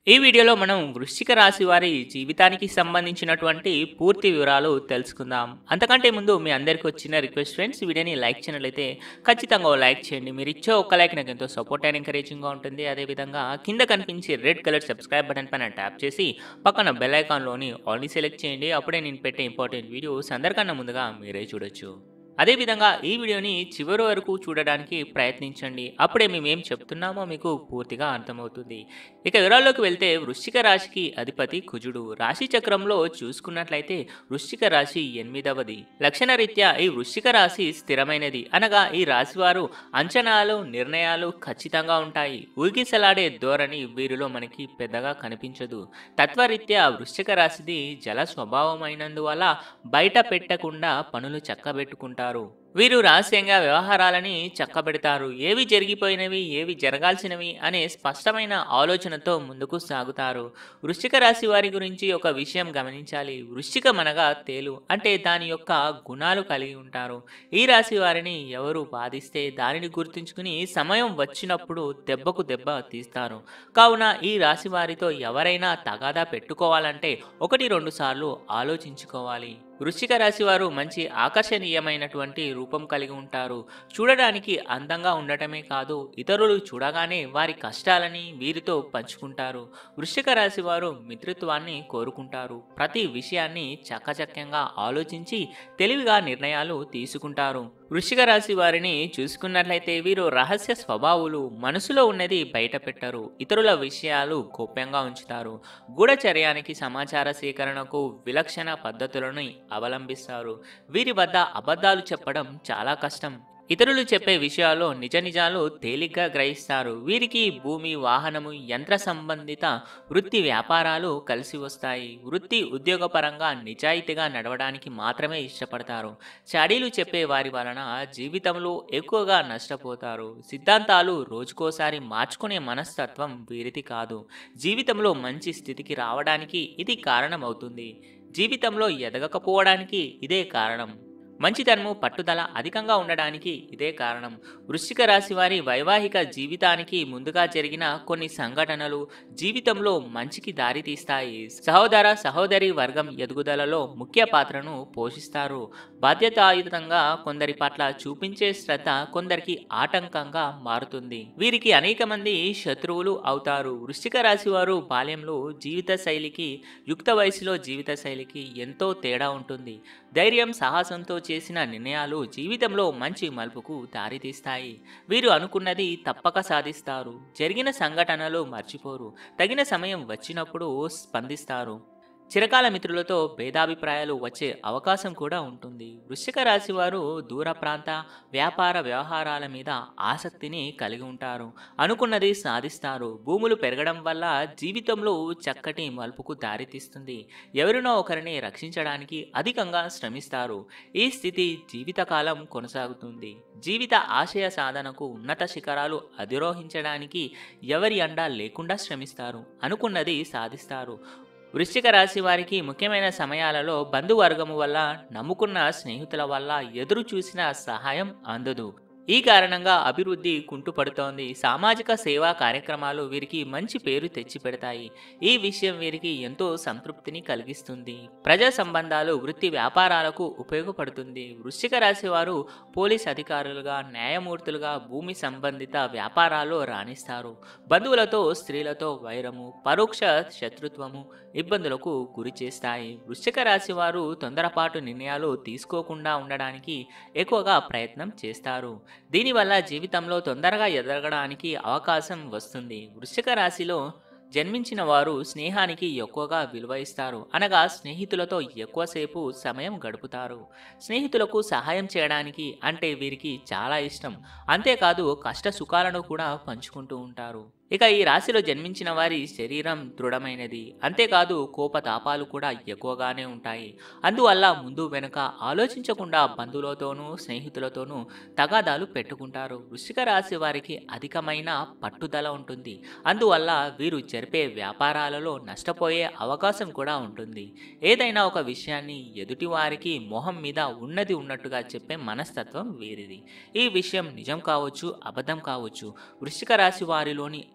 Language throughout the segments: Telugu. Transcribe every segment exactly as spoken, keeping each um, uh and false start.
ఈ వీడియోలో మనం వృశ్చిక రాశి వారి జీవితానికి సంబంధించినటువంటి పూర్తి వివరాలు తెలుసుకుందాం. అంతకంటే ముందు మీ అందరికీ వచ్చిన రిక్వెస్ట్ ఫ్రెండ్స్, వీడియోని లైక్ చేయనట్లయితే ఖచ్చితంగా ఓ లైక్ చేయండి. మీరు ఇచ్చే ఒక్క లైక్ నాకు ఎంతో సపోర్ట్ అండ్ ఎంకరేజింగ్గా ఉంటుంది. అదేవిధంగా కింద కనిపించే రెడ్ కలర్ సబ్స్క్రైబ్ బటన్ పైన ట్యాప్ చేసి పక్కన బెల్ ఐకాన్లోని ఆల్ని సెలెక్ట్ చేయండి. అప్పుడే నేను పెట్టే ఇంపార్టెంట్ వీడియోస్ అందరికన్నా ముందుగా మీరే చూడొచ్చు. అదేవిధంగా ఈ వీడియోని చివరి వరకు చూడడానికి ప్రయత్నించండి. అప్పుడే మేము ఏం చెప్తున్నామో మీకు పూర్తిగా అర్థమవుతుంది. ఇక వివరాల్లోకి వెళ్తే, వృశ్చిక రాశికి అధిపతి కుజుడు. రాశి చక్రంలో చూసుకున్నట్లయితే వృశ్చిక రాశి ఎనిమిదవది. లక్షణరీత్యా ఈ వృశ్చిక రాశి స్థిరమైనది, అనగా ఈ రాశి వారు అంచనాలు నిర్ణయాలు ఖచ్చితంగా ఉంటాయి. ఊగిసలాడే ధోరణి వీరిలో మనకి పెద్దగా కనిపించదు. తత్వరీత్యా వృశ్చిక రాశిది జల స్వభావమైనందువల్ల బయట పెట్టకుండా పనులు చక్కబెట్టుకుంటారు. వీరు రహస్యంగా వ్యవహారాలని చక్కబెడతారు. ఏవి జరిగిపోయినవి, ఏవి జరగాల్సినవి అనే స్పష్టమైన ఆలోచనతో ముందుకు సాగుతారు. వృశ్చిక రాశి వారి గురించి ఒక విషయం గమనించాలి. వృశ్చికం అనగా తేలు, అంటే దాని యొక్క గుణాలు కలిగి ఉంటారు. ఈ రాశి వారిని ఎవరు బాధిస్తే దానిని గుర్తుంచుకుని సమయం వచ్చినప్పుడు దెబ్బకు దెబ్బ తీస్తారు. కావున ఈ రాశి వారితో ఎవరైనా తగాదా పెట్టుకోవాలంటే ఒకటి రెండు సార్లు ఆలోచించుకోవాలి. వృశ్చిక రాశి వారు మంచి ఆకర్షణీయమైనటువంటి రూపం కలిగి ఉంటారు. చూడడానికి అందంగా ఉండటమే కాదు, ఇతరులు చూడగానే వారి కష్టాలని వీరితో పంచుకుంటారు. వృశ్చిక రాశి వారు మిత్రత్వాన్ని కోరుకుంటారు. ప్రతి విషయాన్ని చక్కచక్యంగా ఆలోచించి తెలివిగా నిర్ణయాలు తీసుకుంటారు. వృశ్చిక రాశి వారిని చూసుకున్నట్లయితే వీరు రహస్య స్వభావులు. మనసులో ఉన్నది బయట పెట్టరు. ఇతరుల విషయాలు గోప్యంగా ఉంచుతారు. గూఢచర్యానికి సమాచార సేకరణకు విలక్షణ పద్ధతులను అవలంబిస్తారు. వీరి వద్ద అబద్ధాలు చెప్పడం చాలా కష్టం. ఇతరులు చెప్పే విషయాల్లో నిజ నిజాలు తేలిగ్గా గ్రహిస్తారు. వీరికి భూమి, వాహనము, యంత్ర సంబంధిత వృత్తి వ్యాపారాలు కలిసి వస్తాయి. వృత్తి ఉద్యోగపరంగా నిజాయితీగా నడవడానికి మాత్రమే ఇష్టపడతారు. చాడీలు చెప్పే వారి వలన జీవితంలో ఎక్కువగా నష్టపోతారు. సిద్ధాంతాలు రోజుకోసారి మార్చుకునే మనస్తత్వం వీరిది కాదు. జీవితంలో మంచి స్థితికి రావడానికి ఇది కారణం అవుతుంది. జీవితంలో ఎదగకపోవడానికి ఇదే కారణం. మంచితనము, పట్టుదల అధికంగా ఉండడానికి ఇదే కారణం. వృశ్చిక రాశి వారి వైవాహిక జీవితానికి ముందుగా జరిగిన కొన్ని సంఘటనలు జీవితంలో మంచికి దారితీస్తాయి. సహోదర సహోదరి వర్గం ఎదుగుదలలో ముఖ్య పాత్రను పోషిస్తారు. బాధ్యతాయుతంగా కొందరి పట్ల చూపించే శ్రద్ధ కొందరికి ఆటంకంగా మారుతుంది. వీరికి అనేక మంది శత్రువులు అవుతారు. వృశ్చిక రాశి వారు బాల్యంలో జీవిత శైలికి, యుక్త వయసులో జీవిత శైలికి ఎంతో తేడా ఉంటుంది. ధైర్యం, సాహసంతో చేసిన నిర్ణయాలు జీవితంలో మంచి మలుపుకు దారితీస్తాయి. వీరు అనుకున్నది తప్పక సాధిస్తారు. జరిగిన సంఘటనలు మర్చిపోరు. తగిన సమయం వచ్చినప్పుడు స్పందిస్తారు. చిరకాల మిత్రులతో భేదాభిప్రాయాలు వచ్చే అవకాశం కూడా ఉంటుంది. వృశ్చిక రాశి వారు దూర ప్రాంత వ్యాపార వ్యవహారాల మీద ఆసక్తిని కలిగి ఉంటారు. అనుకున్నది సాధిస్తారు. భూములు పెరగడం వల్ల జీవితంలో చక్కటి మలుపుకు దారితీస్తుంది. ఎవరినో ఒకరిని రక్షించడానికి అధికంగా శ్రమిస్తారు. ఈ స్థితి జీవితకాలం కొనసాగుతుంది. జీవిత ఆశయ సాధనకు, ఉన్నత శిఖరాలు అధిరోహించడానికి ఎవరి అండా లేకుండా శ్రమిస్తారు. అనుకున్నది సాధిస్తారు. వృశ్చిక రాశి వారికి ముఖ్యమైన సమయాలలో బంధువర్గము వల్ల, నమ్ముకున్న స్నేహితుల వల్ల ఎదురు చూసిన సహాయం అందదు. ఈ కారణంగా అభివృద్ధి కుంటుపడుతోంది. సామాజిక సేవా కార్యక్రమాలు వీరికి మంచి పేరు తెచ్చిపెడతాయి. ఈ విషయం వీరికి ఎంతో సంతృప్తిని కలిగిస్తుంది. ప్రజా సంబంధాలు, వృత్తి వ్యాపారాలకు ఉపయోగపడుతుంది. వృశ్చిక రాశి వారు పోలీస్ అధికారులుగా, న్యాయమూర్తులుగా, భూమి సంబంధిత వ్యాపారాల్లో రాణిస్తారు. బంధువులతో, స్త్రీలతో వైరము, పరోక్ష శత్రుత్వము ఇబ్బందులకు గురి చేస్తాయి. వృశ్చిక రాశి వారు తొందరపాటు నిర్ణయాలు తీసుకోకుండా ఉండడానికి ఎక్కువగా ప్రయత్నం చేస్తారు. దీనివల్ల జీవితంలో తొందరగా ఎదగడానికి అవకాశం వస్తుంది. వృశ్చిక రాశిలో జన్మించిన వారు స్నేహానికి ఎక్కువగా విలువ ఇస్తారు, అనగా స్నేహితులతో ఎక్కువసేపు సమయం గడుపుతారు. స్నేహితులకు సహాయం చేయడానికి అంటే వీరికి చాలా ఇష్టం. అంతేకాదు కష్ట సుఖాలను కూడా పంచుకుంటూ ఉంటారు. ఇక ఈ రాశిలో జన్మించిన వారి శరీరం దృఢమైనది. అంతేకాదు కోపతాపాలు కూడా ఎక్కువగానే ఉంటాయి. అందువల్ల ముందు వెనుక ఆలోచించకుండా బంధువులతోనూ స్నేహితులతోనూ తగాదాలు పెట్టుకుంటారు. వృశ్చిక రాశి వారికి అధికమైన పట్టుదల ఉంటుంది. అందువల్ల వీరు జరిపే వ్యాపారాలలో నష్టపోయే అవకాశం కూడా ఉంటుంది. ఏదైనా ఒక విషయాన్ని ఎదుటి వారికి మొహం మీద ఉన్నది ఉన్నట్టుగా చెప్పే మనస్తత్వం వీరిది. ఈ విషయం నిజం కావచ్చు, అబద్ధం కావచ్చు. వృశ్చిక రాశి వారిలోని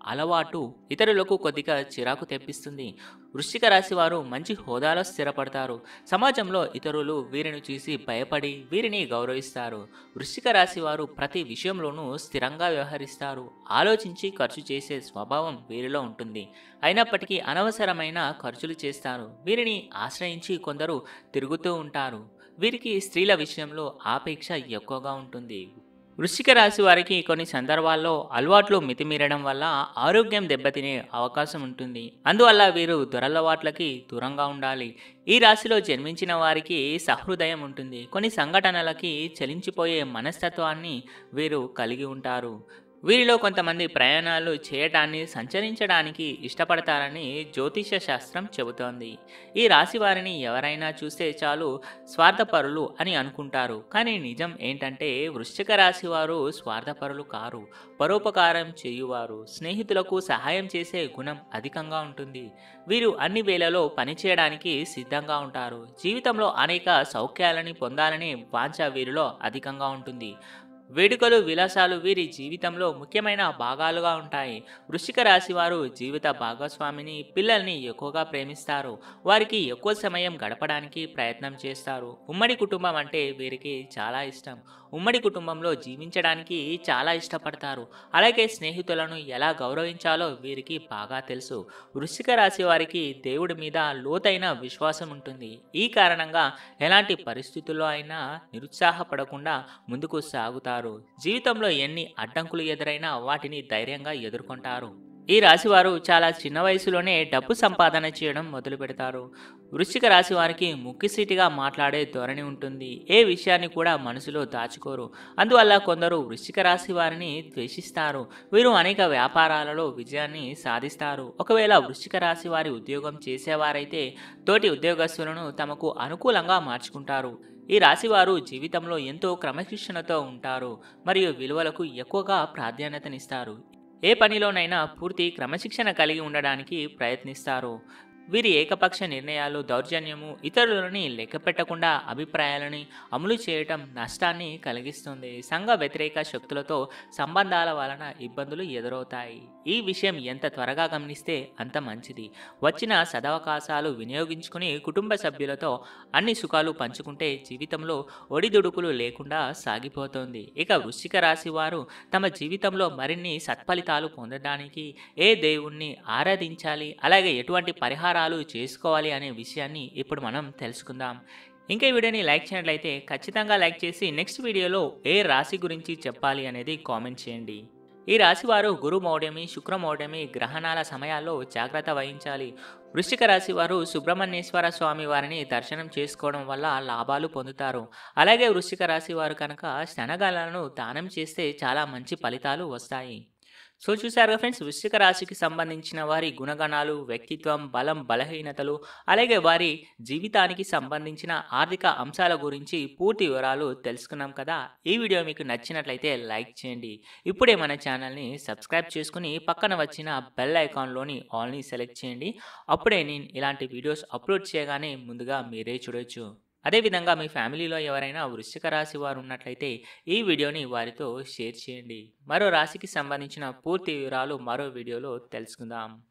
అలవాటు ఇతరులకు కొద్దిగా చిరాకు తెప్పిస్తుంది. వృశ్చిక రాశి వారు మంచి హోదాలో స్థిరపడతారు. సమాజంలో ఇతరులు వీరిని చూసి భయపడి వీరిని గౌరవిస్తారు. వృశ్చిక రాశి వారు ప్రతి విషయంలోనూ స్థిరంగా వ్యవహరిస్తారు. ఆలోచించి ఖర్చు చేసే స్వభావం వీరిలో ఉంటుంది. అయినప్పటికీ అనవసరమైన ఖర్చులు చేస్తారు. వీరిని ఆశ్రయించి కొందరు తిరుగుతూ ఉంటారు. వీరికి స్త్రీల విషయంలో ఆపేక్ష ఎక్కువగా ఉంటుంది. వృశ్చిక రాశి వారికి కొన్ని సందర్భాల్లో అలవాట్లు మితిమీరడం వల్ల ఆరోగ్యం దెబ్బతినే అవకాశం ఉంటుంది. అందువల్ల వీరు దురలవాట్లకి దూరంగా ఉండాలి. ఈ రాశిలో జన్మించిన వారికి సహృదయం ఉంటుంది. కొన్ని సంఘటనలకి చలించిపోయే మనస్తత్వాన్ని వీరు కలిగి ఉంటారు. వీరిలో కొంతమంది ప్రయాణాలు చేయటాన్ని సంచరించడానికి ఇష్టపడతారని జ్యోతిష శాస్త్రం చెబుతోంది. ఈ రాశి వారిని ఎవరైనా చూస్తే చాలు స్వార్థపరులు అని అనుకుంటారు. కానీ నిజం ఏంటంటే వృశ్చిక రాశి వారు స్వార్థపరులు కారు. పరోపకారం చేయువారు. స్నేహితులకు సహాయం చేసే గుణం అధికంగా ఉంటుంది. వీరు అన్ని వేళలో పనిచేయడానికి సిద్ధంగా ఉంటారు. జీవితంలో అనేక సౌఖ్యాలని పొందాలని వాంఛ వీరిలో అధికంగా ఉంటుంది. వేడుకలు విలాసాలు వీరి జీవితంలో ముఖ్యమైన భాగాలుగా ఉంటాయి. వృశ్చిక రాశి వారు జీవిత భాగస్వామిని పిల్లల్ని ఎక్కువగా ప్రేమిస్తారు. వారికి ఎక్కువ సమయం గడపడానికి ప్రయత్నం చేస్తారు. ఉమ్మడి కుటుంబం అంటే వీరికి చాలా ఇష్టం. ఉమ్మడి కుటుంబంలో జీవించడానికి చాలా ఇష్టపడతారు. అలాగే స్నేహితులను ఎలా గౌరవించాలో వీరికి బాగా తెలుసు. వృశ్చిక రాశి వారికి దేవుడి మీద లోతైన విశ్వాసం ఉంటుంది. ఈ కారణంగా ఎలాంటి పరిస్థితుల్లో అయినా నిరుత్సాహపడకుండా ముందుకు సాగుతారు. జీవితంలో ఎన్ని అడ్డంకులు ఎదురైనా వాటిని ధైర్యంగా ఎదుర్కొంటారు. ఈ రాశివారు చాలా చిన్న వయసులోనే డబ్బు సంపాదన చేయడం మొదలు పెడతారు. వృశ్చిక రాశి వారికి ముక్కిసీటిగా మాట్లాడే ధోరణి ఉంటుంది. ఏ విషయాన్ని కూడా మనసులో దాచుకోరు. అందువల్ల కొందరు వృశ్చిక రాశి వారిని ద్వేషిస్తారు. వీరు అనేక వ్యాపారాలలో విజయాన్ని సాధిస్తారు. ఒకవేళ వృశ్చిక రాశి వారి ఉద్యోగం చేసేవారైతే తోటి ఉద్యోగస్తులను తమకు అనుకూలంగా మార్చుకుంటారు. ఈ రాశివారు జీవితంలో ఎంతో క్రమశిక్షణతో ఉంటారు మరియు విలువలకు ఎక్కువగా ప్రాధాన్యతనిస్తారు. ఏ పనిలోనైనా పూర్తి క్రమశిక్షణ కలిగి ఉండడానికి ప్రయత్నిస్తారు. వీరి ఏకపక్ష నిర్ణయాలు, దౌర్జన్యము, ఇతరులని లెక్కపెట్టకుండా అభిప్రాయాలని అమలు చేయటం నష్టాన్ని కలిగిస్తుంది. సంఘ వ్యతిరేక శక్తులతో సంబంధాల వలన ఇబ్బందులు ఎదురవుతాయి. ఈ విషయం ఎంత త్వరగా గమనిస్తే అంత మంచిది. వచ్చిన సదవకాశాలు వినియోగించుకుని కుటుంబ సభ్యులతో అన్ని సుఖాలు పంచుకుంటే జీవితంలో ఒడిదుడుకులు లేకుండా సాగిపోతుంది. ఇక వృశ్చిక రాశి వారు తమ జీవితంలో మరిన్ని సత్ఫలితాలు పొందడానికి ఏ దేవుణ్ణి ఆరాధించాలి, అలాగే ఎటువంటి పరిహారాలు చేసుకోవాలి అనే విషయాన్ని ఇప్పుడు మనం తెలుసుకుందాం. ఇంకా ఈ వీడియోని లైక్ చేయనట్లయితే ఖచ్చితంగా లైక్ చేసి నెక్స్ట్ వీడియోలో ఏ రాశి గురించి చెప్పాలి అనేది కామెంట్ చేయండి. ఈ రాశి వారు గురు మౌఢ్యమి, శుక్ర మౌఢ్యమి గ్రహణాల సమయాల్లో జాగ్రత్త వహించాలి. వృశ్చిక రాశి వారు సుబ్రహ్మణ్యేశ్వర స్వామి వారిని దర్శనం చేసుకోవడం వల్ల లాభాలు పొందుతారు. అలాగే వృశ్చిక రాశి వారు కనుక శనగలను దానం చేస్తే చాలా మంచి ఫలితాలు వస్తాయి. సో చూసారుగా ఫ్రెండ్స్, వృశ్చిక రాశికి సంబంధించిన వారి గుణగణాలు, వ్యక్తిత్వం, బలం, బలహీనతలు, అలాగే వారి జీవితానికి సంబంధించిన ఆర్థిక అంశాల గురించి పూర్తి వివరాలు తెలుసుకున్నాం కదా. ఈ వీడియో మీకు నచ్చినట్లయితే లైక్ చేయండి. ఇప్పుడే మన ఛానల్ని సబ్స్క్రైబ్ చేసుకుని పక్కన వచ్చిన బెల్ ఐకాన్లోని ఆల్ని సెలెక్ట్ చేయండి. అప్పుడే నేను ఇలాంటి వీడియోస్ అప్లోడ్ చేయగానే ముందుగా మీరే చూడొచ్చు. అదేవిధంగా మీ ఫ్యామిలీలో ఎవరైనా వృశ్చిక రాశి వారు ఉన్నట్లయితే ఈ వీడియోని వారితో షేర్ చేయండి. మరో రాశికి సంబంధించిన పూర్తి వివరాలు మరో వీడియోలో తెలుసుకుందాం.